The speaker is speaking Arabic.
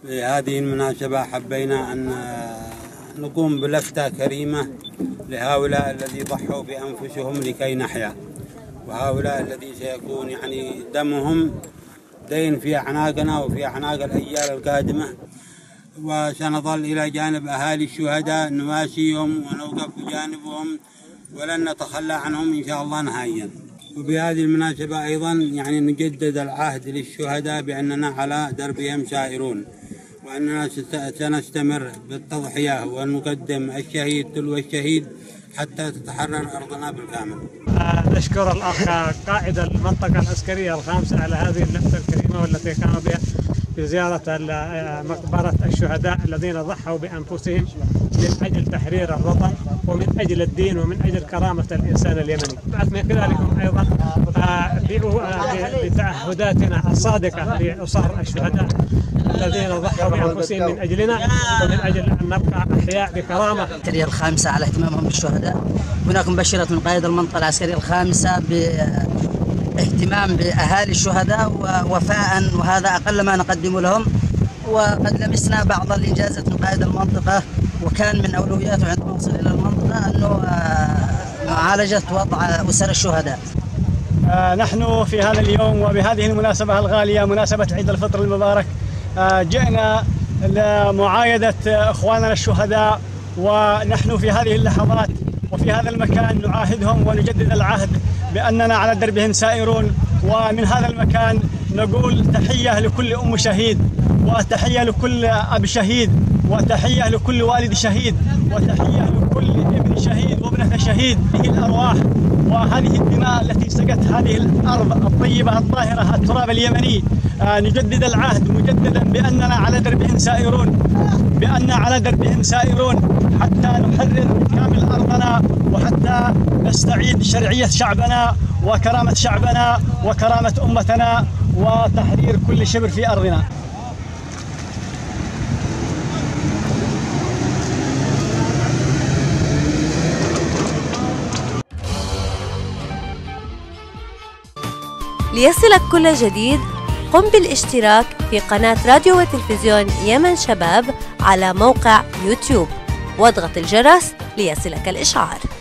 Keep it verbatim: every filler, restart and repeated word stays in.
في هذه المناسبة حبينا أن نقوم بلفتة كريمة لهؤلاء الذين ضحوا بأنفسهم لكي نحيا، وهؤلاء الذين سيكون يعني دمهم دين في أعناقنا وفي أعناق الأجيال القادمة، وسنظل إلى جانب أهالي الشهداء نواسيهم ونوقف بجانبهم ولن نتخلى عنهم إن شاء الله نهائيا. وبهذه المناسبة أيضا يعني نجدد العهد للشهداء بأننا على دربهم سائرون، وأننا سنستمر بالتضحية ونقدم الشهيد تلو الشهيد حتى تتحرر أرضنا بالكامل. نشكر الأخ قائد المنطقة العسكرية الخامسة على هذه اللفتة الكريمة والتي قام بها في زيارة مقبرة الشهداء الذين ضحوا بأنفسهم من أجل تحرير الوطن ومن أجل الدين ومن أجل كرامة الإنسان اليمني. من خلالكم أيضا بتعهداتنا الصادقة لأسر الشهداء الذين ضحوا بأنفسهم من أجلنا ومن أجل أن نبقى أحياء بكرامة. العسكرية الخامسة على اهتمامهم بالشهداء. هناك مبشرة من قائد المنطقة العسكرية الخامسة باهتمام بأهالي الشهداء ووفاء، وهذا أقل ما نقدم لهم. وقد لمسنا بعض الإنجازات من قائد المنطقة، وكان من أولوياته عندما وصل إلى المنطقة أنه معالجة وضع أسر الشهداء. نحن في هذا اليوم وبهذه المناسبة الغالية مناسبة عيد الفطر المبارك جئنا لمعايدة إخواننا الشهداء، ونحن في هذه اللحظات وفي هذا المكان نعاهدهم ونجدد العهد بأننا على دربهم سائرون. ومن هذا المكان نقول تحية لكل أم شهيد، وتحية لكل أب شهيد، وتحية لكل والد شهيد، وتحية لكل ابن شهيد وابنة شهيد. هذه الأرواح وهذه الدماء التي سقت هذه الأرض الطيبة الطاهرة التراب اليمني، آه نجدد العهد مجددا بأننا على دربهم سائرون، بأننا على دربهم سائرون حتى نحرر كامل أرضنا، وحتى نستعيد شرعية شعبنا وكرامة شعبنا وكرامة أمتنا وتحرير كل شبر في أرضنا. ليصلك كل جديد قم بالاشتراك في قناة راديو وتلفزيون يمن شباب على موقع يوتيوب، واضغط الجرس ليصلك الإشعار.